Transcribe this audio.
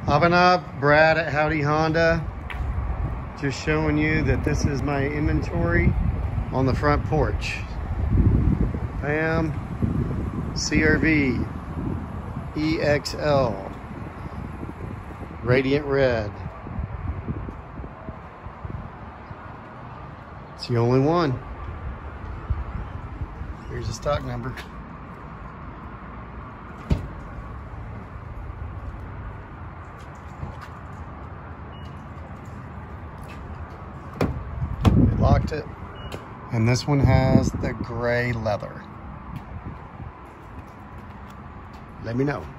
Abhinav, Brad at Howdy Honda. Just showing you that this is my inventory on the front porch. Bam, CRV, EXL, Radiant Red. It's the only one. Here's the stock number. Locked it. And this one has the gray leather. Let me know.